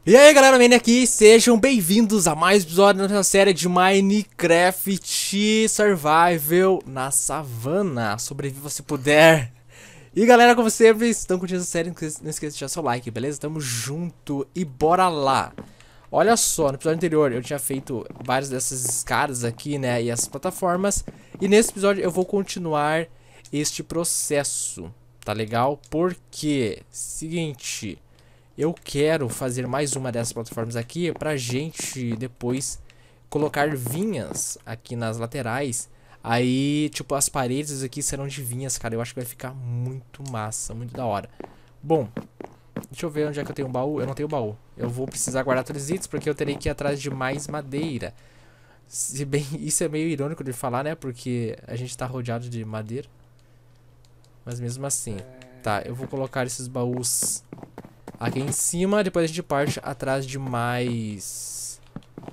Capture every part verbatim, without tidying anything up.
E aí galera, Mene aqui, sejam bem-vindos a mais um episódio da nossa série de Minecraft Survival na Savana. Sobreviva se puder. E galera, como sempre, estão curtindo a série, não esqueça de deixar seu like, beleza? Tamo junto e bora lá. Olha só, no episódio anterior eu tinha feito várias dessas escadas aqui, né, e essas plataformas. E nesse episódio eu vou continuar este processo, tá legal? Porque, seguinte... eu quero fazer mais uma dessas plataformas aqui pra gente depois colocar vinhas aqui nas laterais. Aí, tipo, as paredes aqui serão de vinhas, cara. Eu acho que vai ficar muito massa, muito da hora. Bom, deixa eu ver onde é que eu tenho um baú. Eu não tenho baú. Eu vou precisar guardar todos os itens porque eu terei que ir atrás de mais madeira. Se bem, isso é meio irônico de falar, né? Porque a gente tá rodeado de madeira. Mas mesmo assim. Tá, eu vou colocar esses baús aqui em cima, depois a gente parte atrás de mais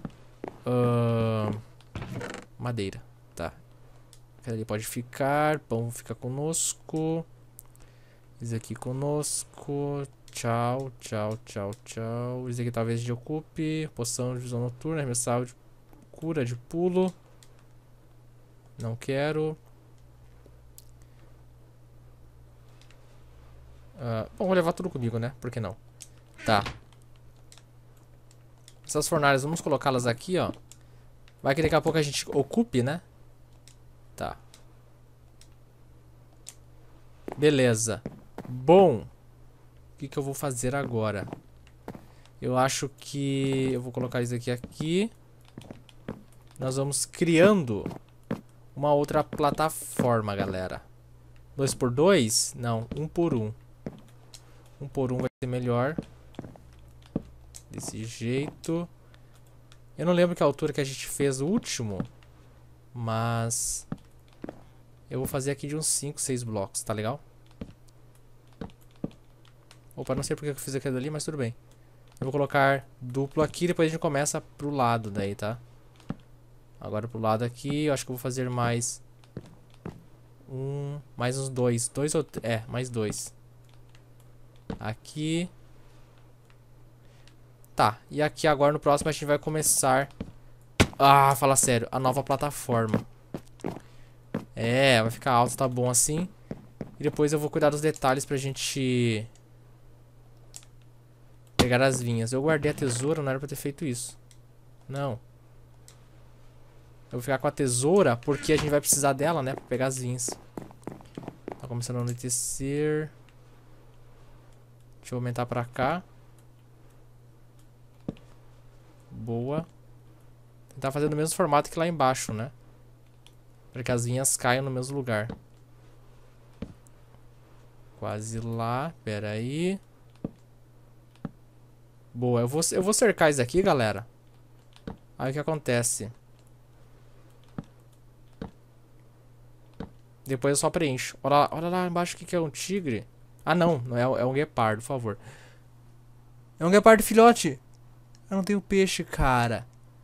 uh, madeira, tá? Aquele ali pode ficar, pão fica conosco. Esse aqui conosco. Tchau, tchau, tchau, tchau. Esse aqui talvez a gente ocupe. Poção de visão noturna, arremessar de cura de pulo. Não quero. Uh, bom, vou levar tudo comigo, né? Por que não? Tá. Essas fornalhas, vamos colocá-las aqui, ó. Vai que daqui a pouco a gente ocupe, né? Tá. Beleza. Bom. O que que eu vou fazer agora? Eu acho que... eu vou colocar isso aqui aqui. Nós vamos criando uma outra plataforma, galera. Dois por dois? Não, um por um. Um por um vai ser melhor. Desse jeito. Eu não lembro que altura que a gente fez o último. Mas... eu vou fazer aqui de uns cinco, seis blocos, tá legal? Opa, não sei porque eu fiz aquilo ali, mas tudo bem. Eu vou colocar duplo aqui, depois a gente começa pro lado daí, tá? Agora pro lado aqui, eu acho que eu vou fazer mais... um... mais uns dois. Dois ou... é, mais dois. Aqui. Tá, e aqui agora no próximo a gente vai começar... ah, fala sério, a nova plataforma. É, vai ficar alto, tá bom assim. E depois eu vou cuidar dos detalhes pra gente... pegar as vinhas. Eu guardei a tesoura, não era pra ter feito isso. Não. Eu vou ficar com a tesoura porque a gente vai precisar dela, né, pra pegar as vinhas. Tá começando a anoitecer. Deixa eu aumentar pra cá. Boa. Tentar fazer no mesmo formato que lá embaixo, né? Para que as vinhas caiam no mesmo lugar. Quase lá. Pera aí. Boa. Eu vou, eu vou cercar isso aqui, galera. Aí o que acontece? Depois eu só preencho. Olha lá, olha lá embaixo o que, que é um tigre. Ah, não. Não é, é um guepardo, por favor. É um guepardo filhote. Eu não tenho peixe, cara.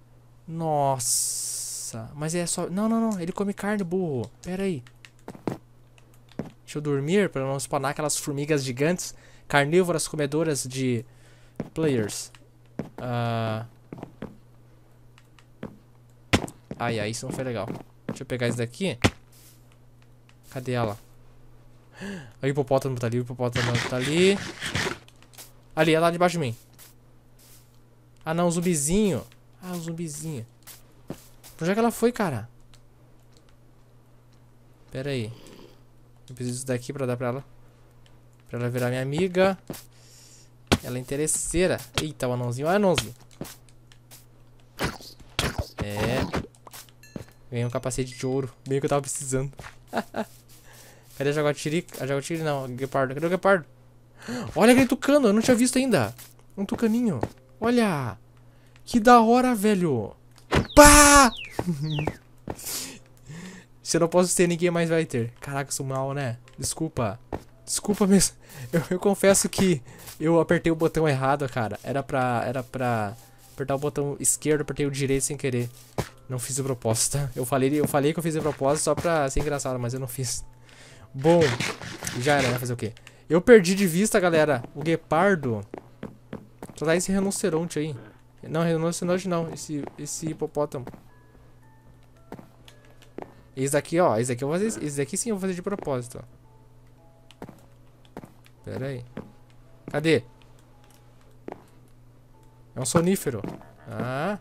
Nossa. Mas é só... não, não, não. Ele come carne, burro. Pera aí. Deixa eu dormir pra não spawnar aquelas formigas gigantes. Carnívoras comedoras de players. Uh... Ai, ai. Isso não foi legal. Deixa eu pegar isso daqui. Cadê ela? O hipopótamo tá ali. O hipopótamo tá ali. Ali, ela lá debaixo de mim. Ah, não, o zumbizinho. Ah, o zumbizinho. Pra onde é que ela foi, cara? Pera aí. Eu preciso disso daqui pra dar pra ela. Pra ela virar minha amiga. Ela é interesseira. Eita, o anãozinho. Ah, anãozinho. É. Ganhei um capacete de ouro. Bem que eu tava precisando. Cadê a jaguatirica? A jaguatirica não, o guepardo. Cadê o guepardo? Olha aquele tucano, eu não tinha visto ainda. Um tucaninho. Olha. Que da hora, velho. Pá! Se eu não posso ter, ninguém mais vai ter. Caraca, eu sou mal, né? Desculpa. Desculpa mesmo. Eu, eu confesso que eu apertei o botão errado, cara. Era pra, era pra apertar o botão esquerdo, apertei o direito sem querer. Não fiz de propósito, tá? Eu falei, eu falei que eu fiz de propósito só pra ser engraçado, mas eu não fiz. Bom, já era, né? Fazer o quê? Eu perdi de vista, galera, o guepardo soltar esse rinoceronte aí. Não, rinoceronte não. Esse, esse hipopótamo. Esse daqui, ó. Esse daqui eu vou fazer. Esse daqui sim eu vou fazer de propósito, ó. Pera aí. Cadê? É um sonífero. Ah.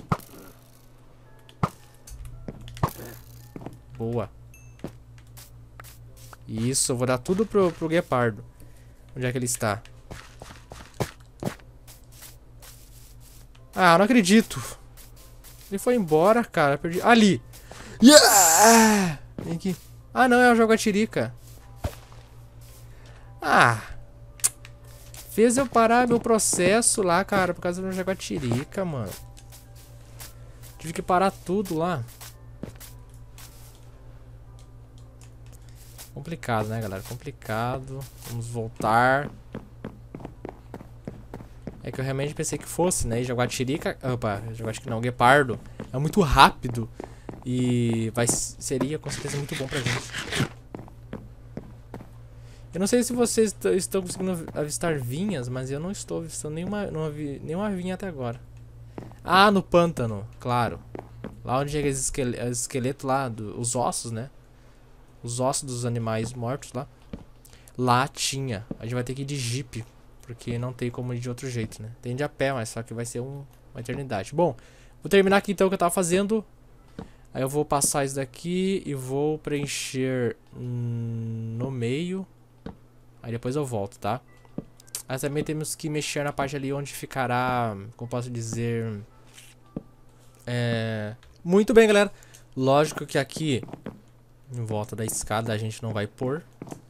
Boa. Isso, eu vou dar tudo pro, pro guepardo. Onde é que ele está? Ah, não acredito. Ele foi embora, cara. Perdi. Ali! Yeah! Vem aqui. Ah, não, é o Jaguatirica. Ah! Fez eu parar meu processo lá, cara, por causa do Jaguatirica, mano. Tive que parar tudo lá. Complicado, né, galera? Complicado. Vamos voltar. É que eu realmente pensei que fosse, né? E Jaguatirica... Opa, Jaguatirica não, Guepardo. É muito rápido. E vai, seria com certeza muito bom pra gente. Eu não sei se vocês estão conseguindo avistar vinhas, mas eu não estou avistando nenhuma, não vi, nenhuma vinha até agora. Ah, no pântano, claro. Lá onde chega esse esqueleto, esqueleto lá, do, os ossos, né? Os ossos dos animais mortos lá. Lá tinha. A gente vai ter que ir de jeep, porque não tem como ir de outro jeito, né? Tem de a pé, mas só que vai ser um, uma eternidade. Bom, vou terminar aqui então o que eu tava fazendo. Aí eu vou passar isso daqui e vou preencher hum, no meio. Aí depois eu volto, tá? Aí também temos que mexer na parte ali onde ficará, como posso dizer... É... Muito bem, galera. Lógico que aqui, em volta da escada, a gente não vai pôr.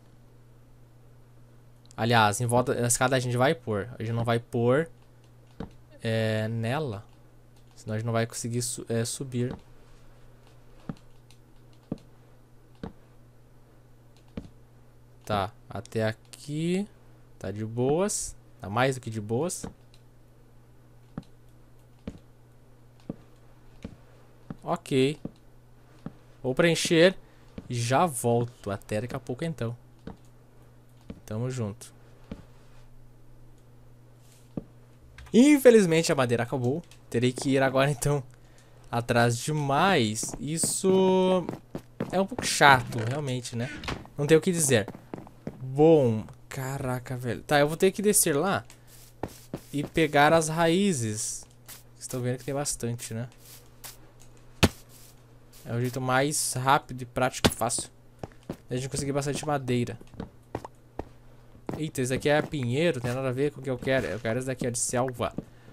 Aliás, em volta da escada a gente vai pôr. A gente não vai pôr é, nela. Senão a gente não vai conseguir su é, subir. Tá, até aqui tá de boas. Tá mais do que de boas. Ok. Vou preencher e já volto. Até daqui a pouco então. Tamo junto. Infelizmente a madeira acabou. Terei que ir agora então atrás de mais. Isso é um pouco chato, realmente, né? Não tenho o que dizer. Bom, caraca, velho. Tá, eu vou ter que descer lá e pegar as raízes. Vocês estão vendo que tem bastante, né? É o jeito mais rápido e prático e fácil a gente conseguir bastante madeira. Eita, esse daqui é pinheiro, tem nada a ver com o que eu quero. Eu quero esse daqui, ó, de selva.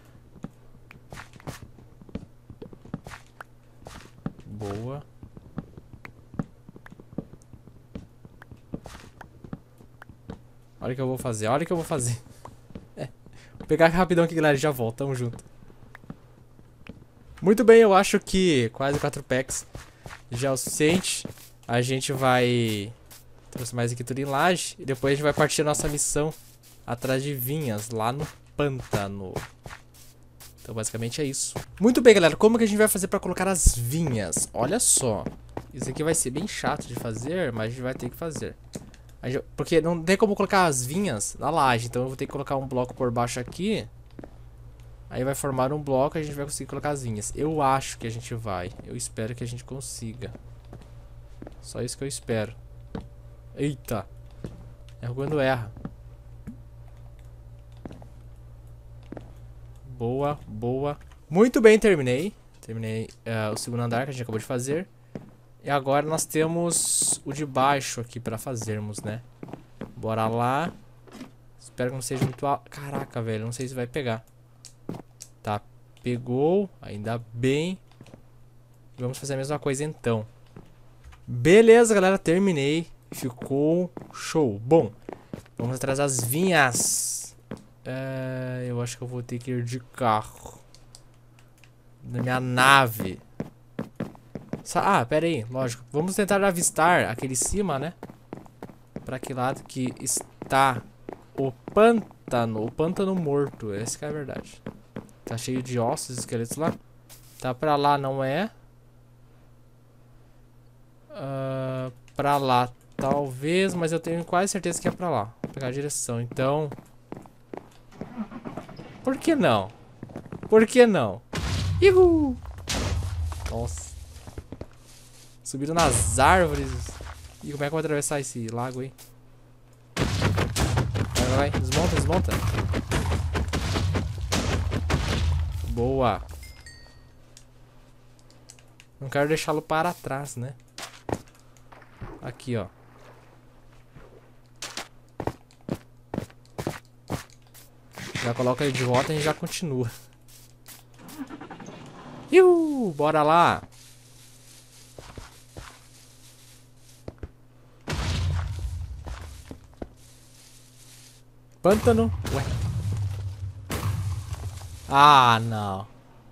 Boa. Olha o que eu vou fazer, olha o que eu vou fazer. É. Vou pegar rapidão aqui, galera, e já volto, tamo junto. Muito bem, eu acho que quase quatro packs já é o suficiente. A gente vai transformar isso aqui tudo em laje. E depois a gente vai partir a nossa missão atrás de vinhas, lá no pântano. Então basicamente é isso. Muito bem, galera, como que a gente vai fazer pra colocar as vinhas? Olha só. Isso aqui vai ser bem chato de fazer, mas a gente vai ter que fazer. Gente, porque não tem como colocar as vinhas na laje. Então eu vou ter que colocar um bloco por baixo aqui. Aí vai formar um bloco e a gente vai conseguir colocar as vinhas. Eu acho que a gente vai. Eu espero que a gente consiga. Só isso que eu espero. Eita. É quando erra. Boa, boa. Muito bem, terminei. Terminei uh, o segundo andar que a gente acabou de fazer. E agora nós temos o de baixo aqui pra fazermos, né? Bora lá. Espero que não seja muito alto. Caraca, velho. Não sei se vai pegar. Tá, pegou. Ainda bem. Vamos fazer a mesma coisa então. Beleza, galera. Terminei. Ficou show. Bom, vamos atrás das vinhas. É, eu acho que eu vou ter que ir de carro. Na minha nave. Ah, pera aí, lógico. Vamos tentar avistar aquele cima, né? Pra que lado que está o pântano. O pântano morto. Essa que é a verdade. Tá cheio de ossos, esqueletos lá. Tá pra lá, não é? Uh, pra lá, talvez. Mas eu tenho quase certeza que é pra lá. Vou pegar a direção, então. Por que não? Por que não? Ihu! Nossa. Subiram nas árvores. E como é que eu vou atravessar esse lago aí? Vai, vai, vai. Desmonta, desmonta. Boa. Não quero deixá-lo para trás, né? Aqui, ó. Já coloca ele de volta e a gente já continua. Iu, bora lá. Pântano. Ué. Ah, não.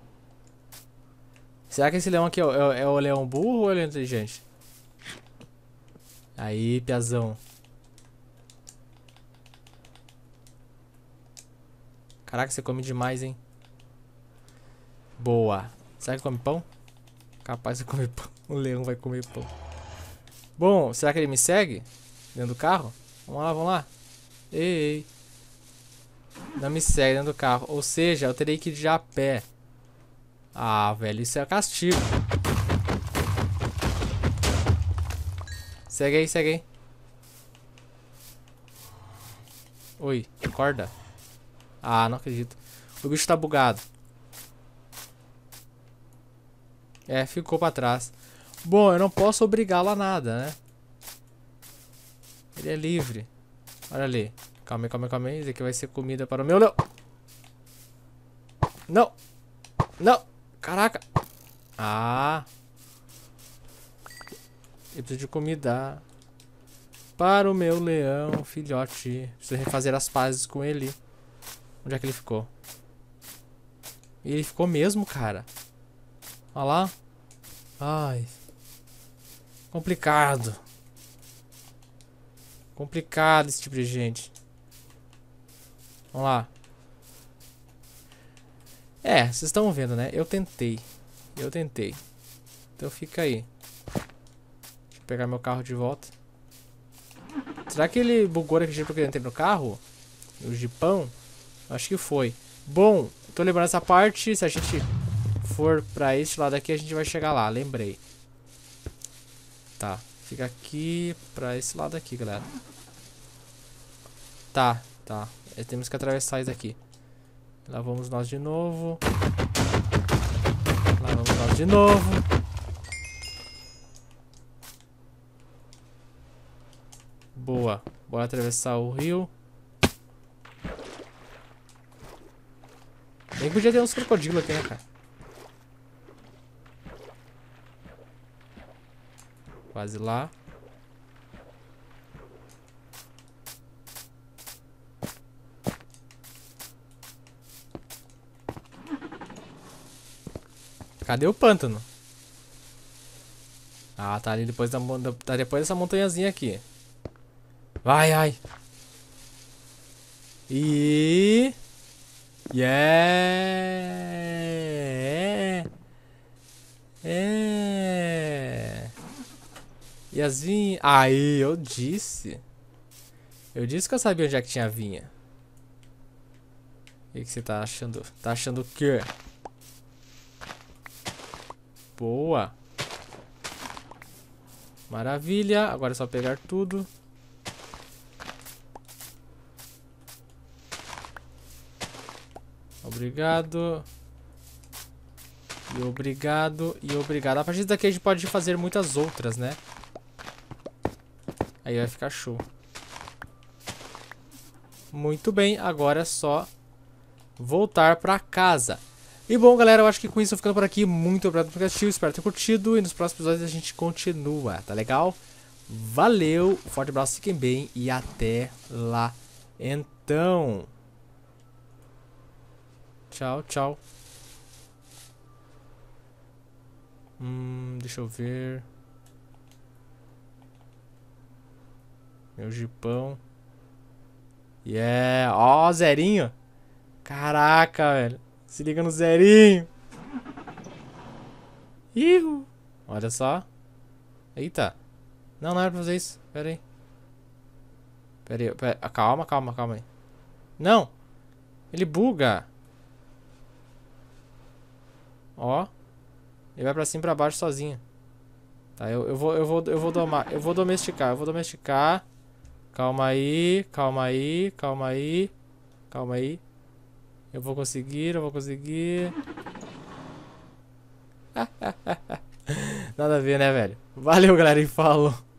Será que esse leão aqui é o, é o leão burro ou ele é inteligente? Aí, piazão. Caraca, você come demais, hein? Boa. Será que come pão? Capaz de comer pão. O leão vai comer pão. Bom, será que ele me segue? Dentro do carro? Vamos lá, vamos lá. Ei, ei. Não me segue dentro do carro. Ou seja, eu terei que ir de a pé. Ah, velho, isso é castigo. Segue aí, segue aí. Oi, acorda. Ah, não acredito. O bicho tá bugado. É, ficou pra trás. Bom, eu não posso obrigá-lo a nada, né? Ele é livre. Olha ali. Calma aí, calma aí, calma aí. Isso aqui vai ser comida para o meu leão. Não. Não. Caraca. Ah. Eu preciso de comida para o meu leão, filhote. Preciso refazer as pazes com ele. Onde é que ele ficou? Ele ficou mesmo, cara. Olha lá. Ai. Complicado. Complicado esse tipo de gente. Vamos lá. É, vocês estão vendo, né? Eu tentei. Eu tentei. Então fica aí. Deixa eu pegar meu carro de volta. Será que ele bugou aqui porque eu entrei no carro? O jipão? Acho que foi. Bom, tô lembrando essa parte. Se a gente for pra esse lado aqui, a gente vai chegar lá. Lembrei. Tá. Fica aqui pra esse lado aqui, galera. Tá, tá. É, temos que atravessar isso aqui. Lá vamos nós de novo. Lá vamos nós de novo. Boa. Bora atravessar o rio. Nem podia ter uns crocodilos aqui, né, cara? Quase lá. Cadê o pântano? Ah, tá ali depois da, tá depois dessa montanhazinha aqui. Vai, ai. E... Yeah! É... E as vinhas... Aí, eu disse. Eu disse que eu sabia onde é que tinha vinha. O que, que você tá achando? Tá achando o quê? Boa. Maravilha. Agora é só pegar tudo. Obrigado. E obrigado. E obrigado. A partir daqui a gente pode fazer muitas outras, né? Aí vai ficar show. Muito bem. Agora é só voltar pra casa. E bom, galera, eu acho que com isso eu ficando por aqui. Muito obrigado pelo assistir, espero ter curtido. E nos próximos episódios a gente continua, tá legal? Valeu, forte abraço, fiquem bem e até lá então. Tchau, tchau. Hum, deixa eu ver. Meu jipão. Yeah, ó, zerinho. Caraca, velho. Se liga no zerinho. Ihu. Olha só. Eita. Não, não era pra fazer isso. Pera aí. Pera aí. Pera... Calma, calma, calma aí. Não. Ele buga. Ó. Ele vai pra cima e pra baixo sozinho. Tá, eu, eu vou, eu vou, eu vou domar, eu vou domesticar, eu vou domesticar. Calma aí, calma aí, calma aí. Calma aí. Eu vou conseguir, eu vou conseguir. Nada a ver, né, velho? Valeu, galera, e falou.